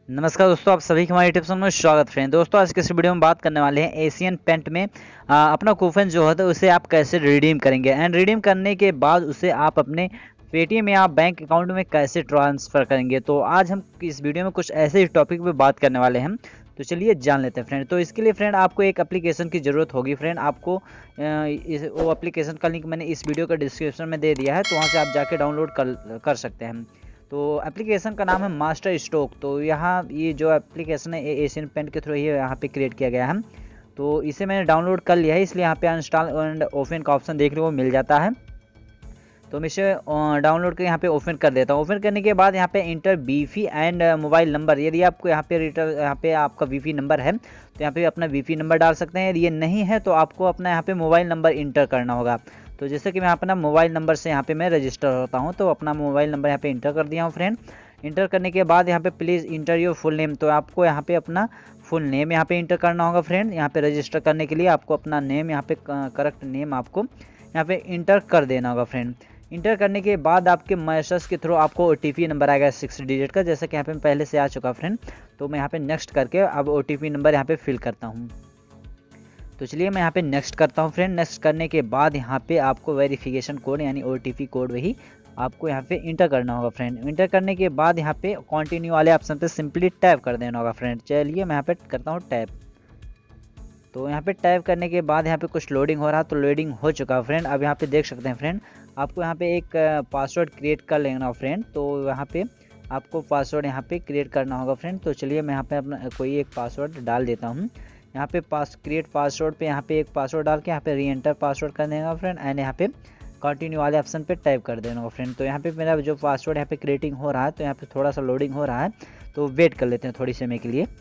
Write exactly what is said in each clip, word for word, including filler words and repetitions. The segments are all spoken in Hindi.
नमस्कार दोस्तों, आप सभी के हमारे टिप्स में स्वागत है। दोस्तों, आज के इस वीडियो में बात करने वाले हैं एशियन पेंट में आ, अपना कूपन जो होता है उसे आप कैसे रिडीम करेंगे एंड रिडीम करने के बाद उसे आप अपने पेटीएम या बैंक अकाउंट में कैसे ट्रांसफ़र करेंगे। तो आज हम इस वीडियो में कुछ ऐसे ही टॉपिक पे बात करने वाले हैं। तो चलिए जान लेते हैं फ्रेंड। तो इसके लिए फ्रेंड आपको एक एप्लीकेशन की ज़रूरत होगी फ्रेंड। आपको आ, इस वो एप्लीकेशन का लिंक मैंने इस वीडियो का डिस्क्रिप्शन में दे दिया है, तो वहाँ से आप जाके डाउनलोड कर कर सकते हैं। तो एप्लीकेशन का नाम है मास्टर स्ट्रोक। तो यहाँ ये जो एप्लीकेशन है ये एशियन पेंट के थ्रू ही यहाँ पे क्रिएट किया गया है। तो इसे मैंने डाउनलोड कर लिया है, इसलिए यहाँ पे अनइंस्टॉल एंड ओपन का ऑप्शन देखने को मिल जाता है। तो मैं इसे डाउनलोड कर यहाँ पे ओपन कर देता हूँ। ओपन करने के बाद यहाँ पे इंटर बीफी एंड मोबाइल नंबर, यदि आपको यहाँ पे रिटर यहाँ पे आपका वीफी नंबर है तो यहाँ पे अपना वीफी नंबर डाल सकते हैं। यदि ये नहीं है तो आपको अपना यहाँ पे मोबाइल नंबर इंटर करना होगा। तो जैसे कि मैं अपना मोबाइल नंबर से यहाँ पे मैं रजिस्टर होता हूँ, तो अपना मोबाइल नंबर यहाँ पे इंटर कर दिया हूँ फ्रेंड। इंटर करने के बाद यहाँ पे please enter your full name, तो आपको यहाँ पे अपना फुल नेम यहाँ पे इंटर करना होगा फ्रेंड। यहाँ पे रजिस्टर करने के लिए आपको अपना नेम यहाँ पे करेक्ट नेम आपको यहाँ पे इंटर कर देना होगा फ्रेंड। इंटर करने के बाद आपके मैसेज के थ्रू आपको ओटीपी नंबर आएगा सिक्स डिजिट का, जैसे कि यहाँ पे पहले से आ चुका फ्रेंड। तो मैं यहाँ पे नेक्स्ट करके अब ओटीपी नंबर यहाँ पे फिल करता हूँ। तो चलिए मैं यहाँ पे नेक्स्ट करता हूँ फ्रेंड। नेक्स्ट करने के बाद यहाँ पे आपको वेरिफिकेशन कोड यानी ओटीपी कोड वही आपको यहाँ पे इंटर करना होगा फ्रेंड। इंटर करने के बाद यहाँ पे कंटिन्यू वाले ऑप्शन पे सिंपली टैप कर देना होगा फ्रेंड। चलिए मैं यहाँ पे करता हूँ टैप। तो यहाँ पे टैप करने के बाद यहाँ पे कुछ लोडिंग हो रहा है, तो लोडिंग हो चुका है फ्रेंड। अब यहाँ पे देख सकते हैं फ्रेंड, आपको यहाँ पे एक पासवर्ड क्रिएट कर लेना फ्रेंड। तो यहाँ पे आपको पासवर्ड यहाँ पे क्रिएट करना होगा फ्रेंड। तो चलिए मैं यहाँ पे अपना कोई एक पासवर्ड डाल देता हूँ। यहाँ पे पास क्रिएट पासवर्ड पे यहाँ पे एक पासवर्ड डाल के यहाँ पे री एंटर पासवर्ड कर देना फ्रेंड एंड यहाँ पे कंटिन्यू वाले ऑप्शन पे टाइप कर देना होगा फ्रेंड। तो यहाँ पे मेरा जो पासवर्ड यहाँ पे क्रिएटिंग हो रहा है, तो यहाँ पे थोड़ा सा लोडिंग हो रहा है, तो वेट कर लेते हैं थोड़ी समय के लिए।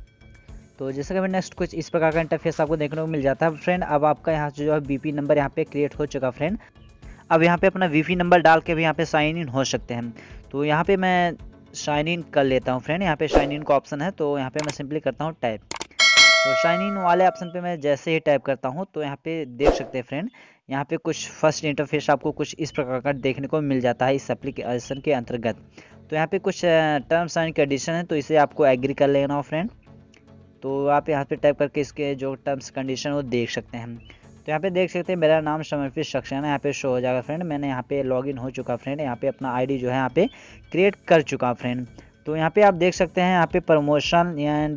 तो जैसे कि नेक्स्ट कुछ इस प्रकार का इंटरफेस आपको देखने को मिल जाता है फ्रेंड। अब आपका यहाँ से जो है वीपी नंबर यहाँ पे क्रिएट हो चुका फ्रेंड। अब यहाँ पे अपना वीपी नंबर डाल के भी यहाँ पे साइन इन हो सकते हैं। तो यहाँ पे मैं साइन इन कर लेता हूँ फ्रेंड। यहाँ पे साइन इन का ऑप्शन है, तो यहाँ पे मैं सिंपली करता हूँ टाइप। तो साइन इन वाले ऑप्शन पे मैं जैसे ही टाइप करता हूँ तो यहाँ पे देख सकते हैं फ्रेंड, यहाँ पे कुछ फर्स्ट इंटरफेस आपको कुछ इस प्रकार का देखने को मिल जाता है इस एप्लीकेशन के अंतर्गत। तो यहाँ पे कुछ टर्म्स एंड कंडीशन है, तो इसे आपको एग्री कर लेना हो फ्रेंड। तो आप यहाँ पे टाइप करके इसके जो टर्म्स कंडीशन वो देख सकते हैं। तो यहाँ पे देख सकते हैं मेरा नाम समर्पित सक्सेना यहाँ पे शो हो जाएगा फ्रेंड। मैंने यहाँ पे लॉगिन हो चुका फ्रेंड। यहाँ पे अपना आईडी जो है यहाँ पे क्रिएट कर चुका फ्रेंड। तो यहाँ पे आप देख सकते हैं यहाँ पे प्रमोशन एंड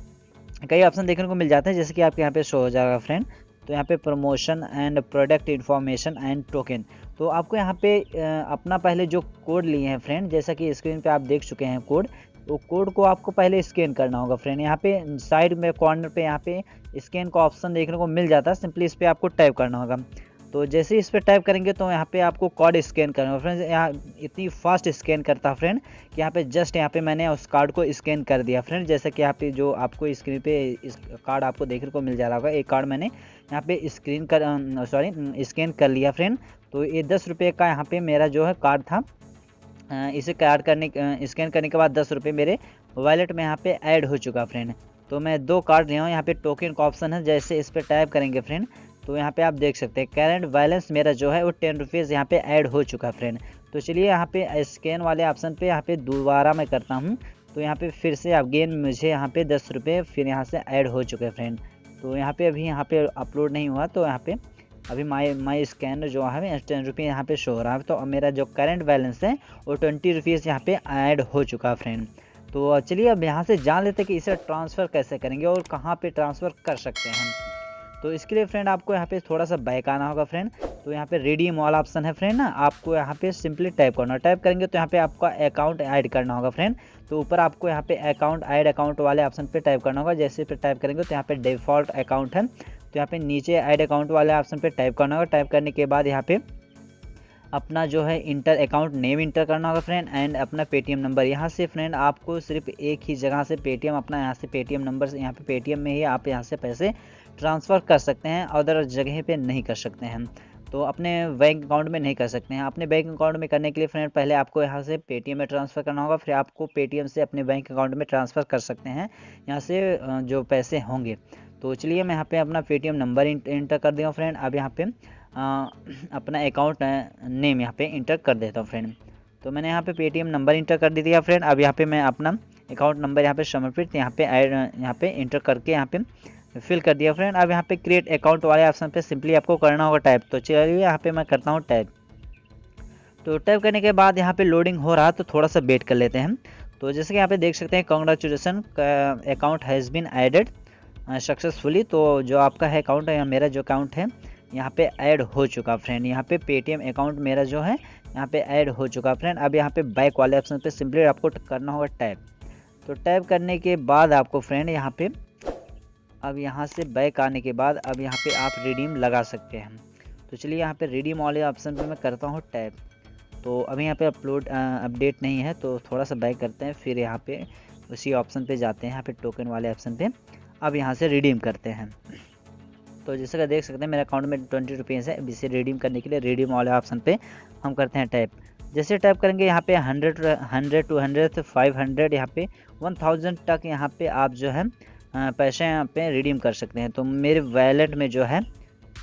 कई ऑप्शन देखने को मिल जाते हैं, जैसे कि आपके यहाँ पे शो हो जाएगा फ्रेंड। तो यहाँ पे promotion and product information and token. तो आपको यहाँ पे अपना पहले जो कोड लिए हैं फ्रेंड, जैसा कि स्क्रीन पे आप देख चुके हैं कोड, तो कोड को आपको पहले स्कैन करना होगा फ्रेंड। यहाँ पे साइड में कॉर्नर पे यहाँ पे स्कैन का ऑप्शन देखने को मिल जाता है, सिंपली इस पर आपको टाइप करना होगा। तो जैसे ही इस पर टाइप करेंगे तो यहाँ पे आपको कोड स्कैन करना होगा फ्रेंड। यहाँ इतनी फास्ट स्कैन करता है फ्रेंड कि यहाँ पे जस्ट यहाँ पे मैंने उस कार्ड को स्कैन कर दिया फ्रेंड। जैसे कि यहाँ पे जो आपको स्क्रीन पे इस कार्ड आपको देखने को मिल जा रहा होगा, एक कार्ड मैंने यहाँ पे स्क्रीन कर सॉरी स्कैन कर लिया फ्रेंड। तो ये दस रुपये का यहाँ पे मेरा जो है कार्ड था। इसे कार्ड करने स्कैन करने के बाद दस रुपये मेरे वॉलेट में यहाँ पे ऐड हो चुका फ्रेंड। तो मैं दो कार्ड लिया हूँ। यहाँ पे टोकन का ऑप्शन है, जैसे इस पर टाइप करेंगे फ्रेंड तो यहाँ पे आप देख सकते हैं करेंट बैलेंस मेरा जो है वो टेन रुपीज़ यहाँ पे ऐड हो चुका फ्रेंड। तो चलिए यहाँ पे स्कैन वाले ऑप्शन पे यहाँ पे दोबारा मैं करता हूँ। तो यहाँ पे फिर से अगेन मुझे यहाँ पे दस रुपये फिर यहाँ से ऐड हो चुके हैं फ्रेंड। तो यहाँ पे अभी यहाँ पे अपलोड नहीं हुआ, तो यहाँ पे अभी माई माई स्कैनर जो है टेन रुपये यहाँ पे शो हो रहा है। तो मेरा जो करंट बैलेंस है वो ट्वेंटी रुपीज़ यहाँ पे ऐड हो चुका है फ्रेंड। तो चलिए अब यहाँ से जान लेते हैं कि इसे ट्रांसफ़र कैसे करेंगे और कहाँ पे ट्रांसफ़र कर सकते हैं। तो इसके लिए फ्रेंड आपको यहाँ पे थोड़ा सा बैक आना होगा फ्रेंड। तो यहाँ पे रिडीम वाला ऑप्शन है फ्रेंड ना, आपको यहाँ पे सिंपली टाइप करना। टाइप करेंगे तो यहाँ पे आपका अकाउंट ऐड करना होगा फ्रेंड। तो ऊपर आपको यहाँ पे अकाउंट ऐड अकाउंट वाले ऑप्शन पे टाइप करना होगा। जैसे पे टाइप करेंगे तो यहाँ पे डिफ़ॉल्ट अकाउंट है, तो यहाँ पे नीचे ऐड अकाउंट वाले ऑप्शन पे टाइप करना होगा। टाइप करने के बाद यहाँ पे अपना जो है इंटर अकाउंट नेम इंटर करना होगा फ्रेंड एंड अपना पेटीएम नंबर। यहाँ से फ्रेंड आपको सिर्फ एक ही जगह से पेटीएम अपना यहाँ से पेटीएम नंबर से यहाँ पे पेटीएम में ही आप यहाँ से पैसे ट्रांसफ़र कर सकते हैं, अदर जगह पे नहीं कर सकते हैं। तो अपने बैंक अकाउंट में नहीं कर सकते हैं। अपने बैंक अकाउंट में करने के लिए फ्रेंड पहले आपको यहाँ से पेटीएम में ट्रांसफ़र करना होगा, फिर आपको पेटीएम से अपने बैंक अकाउंट में ट्रांसफ़र कर सकते हैं यहाँ से जो पैसे होंगे। तो चलिए मैं यहाँ पे अपना पेटीएम नंबर इंटर कर दिया फ्रेंड। अब यहाँ पे आ, अपना अकाउंट नेम यहाँ पे इंटर कर देता हूँ फ्रेंड। तो मैंने यहाँ पे पेटीएम नंबर इंटर कर दिया फ्रेंड। अब यहाँ पे मैं अपना अकाउंट नंबर यहाँ पे समर्पित यहाँ पे ऐड यहाँ पे इंटर करके यहाँ पे फिल कर दिया फ्रेंड। अब यहाँ पे क्रिएट अकाउंट वाले ऑप्शन पे सिंपली आपको करना होगा टाइप। तो चलिए यहाँ पे मैं करता हूँ टाइप। तो टाइप करने के बाद यहाँ पे लोडिंग हो रहा है, तो थोड़ा सा वेट कर लेते हैं। तो जैसे कि यहाँ पे देख सकते हैं congratulations account has been added successfully. तो जो आपका है अकाउंट है, मेरा जो अकाउंट है यहाँ पे ऐड हो चुका फ्रेंड। यहाँ पे पेटीएम अकाउंट मेरा जो है यहाँ पे ऐड हो चुका फ्रेंड। अब यहाँ पे बैक वाले ऑप्शन पे सिंपली आपको करना होगा टाइप। तो टाइप करने के बाद आपको फ्रेंड यहाँ पे अब यहाँ से बैक आने के बाद अब यहाँ पे आप रिडीम लगा सकते हैं। तो चलिए यहाँ पे रिडीम वाले ऑप्शन पे मैं करता हूँ टाइप। तो अभी यहाँ पे अपलोड अपडेट नहीं है, तो थोड़ा सा बैक करते हैं, फिर यहाँ पे उसी ऑप्शन पे जाते हैं, यहाँ पे टोकन वाले ऑप्शन पे अब यहाँ से रिडीम करते हैं। तो जैसे कि देख सकते हैं मेरे अकाउंट में ट्वेंटी रुपीज़ है। अब इसे रिडीम करने के लिए रिडीम वाले ऑप्शन पे हम करते हैं टाइप। जैसे टाइप करेंगे यहाँ पे hundred hundred two hundred five hundred यहाँ पे वन थाउजेंड तक यहाँ पे आप जो है पैसे यहाँ पे रिडीम कर सकते हैं। तो मेरे वैलेट में जो है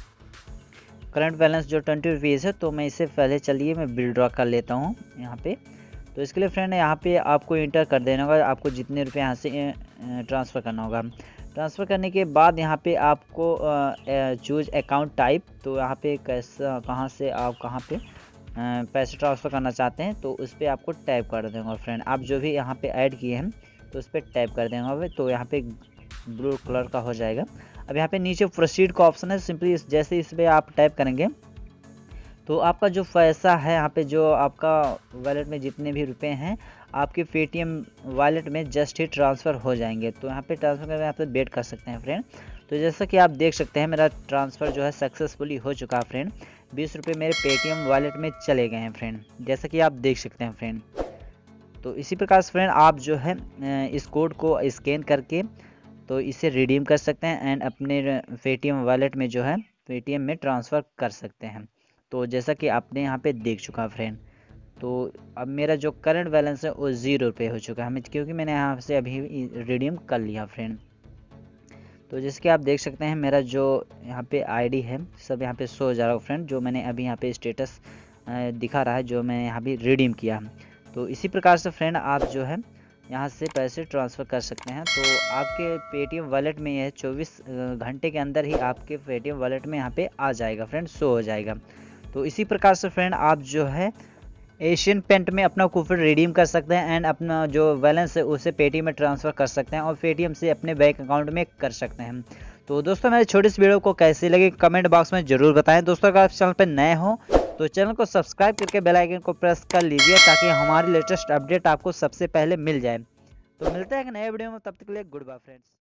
करंट बैलेंस जो ट्वेंटी रुपीज़ है, तो मैं इसे पहले चलिए मैं विड्रॉ कर लेता हूँ यहाँ पे। तो इसके लिए फ्रेंड यहाँ पे आपको इंटर कर देना होगा आपको जितने रुपए यहाँ से ट्रांसफ़र करना होगा। ट्रांसफ़र करने के बाद यहाँ पे आपको चूज अकाउंट टाइप। तो यहाँ पे कैसा कहाँ से आप कहाँ पे पैसे ट्रांसफ़र करना चाहते हैं, तो उस पर आपको टाइप कर देंगे फ्रेंड। आप जो भी यहाँ पे ऐड किए हैं तो उस पर टाइप कर देंगे, तो यहाँ पे ब्लू कलर का हो जाएगा। अब यहाँ पे नीचे प्रोसीड का ऑप्शन है, सिंपली जैसे इस पर आप टाइप करेंगे तो आपका जो पैसा है यहाँ पे जो आपका वॉलेट में जितने भी रुपए हैं आपके पेटीएम वॉलेट में जस्ट ही ट्रांसफ़र हो जाएंगे। तो यहाँ पे ट्रांसफ़र करके यहाँ पे वेट कर सकते हैं फ्रेंड। तो जैसा कि आप देख सकते हैं मेरा ट्रांसफ़र जो है सक्सेसफुली हो चुका है फ्रेंड। बीस रुपये मेरे पेटीएम वॉलेट में चले गए हैं फ्रेंड, जैसा कि आप देख सकते हैं फ्रेंड। तो इसी प्रकार से फ्रेंड आप जो है इस कोड को स्कैन करके तो इसे रिडीम कर सकते हैं एंड अपने पेटीएम वॉलेट में जो है पेटीएम में ट्रांसफ़र कर सकते हैं। तो जैसा कि आपने यहाँ पे देख चुका फ्रेंड। तो अब मेरा जो करंट बैलेंस है वो ज़ीरो रुपये हो चुका है, क्योंकि मैंने यहाँ से अभी रिडीम कर लिया फ्रेंड। तो जैसे कि आप देख सकते हैं मेरा जो यहाँ पे आईडी है सब यहाँ पे शो हो जा रहा है फ्रेंड, जो मैंने अभी यहाँ पे स्टेटस दिखा रहा है जो मैंने यहाँ भी रिडीम किया। तो इसी प्रकार से फ्रेंड आप जो है यहाँ से पैसे ट्रांसफ़र कर सकते हैं। तो आपके पेटीएम वॉलेट में यह चौबीस घंटे के अंदर ही आपके पेटीएम वॉलेट में यहाँ पे आ जाएगा फ्रेंड, शो हो जाएगा। तो इसी प्रकार से फ्रेंड आप जो है एशियन पेंट में अपना कूपन रिडीम कर सकते हैं एंड अपना जो बैलेंस है उसे पेटीएम में ट्रांसफ़र कर सकते हैं और पेटीएम से अपने बैंक अकाउंट में कर सकते हैं। तो दोस्तों मेरे छोटी सी वीडियो को कैसी लगी कमेंट बॉक्स में ज़रूर बताएं। दोस्तों अगर आप चैनल पर नए हो तो चैनल को सब्सक्राइब करके बेल आइकन को प्रेस कर लीजिए ताकि हमारी लेटेस्ट अपडेट आपको सबसे पहले मिल जाए। तो मिलते हैं एक नए वीडियो में, तब तक के लिए गुड बाय फ्रेंड्स।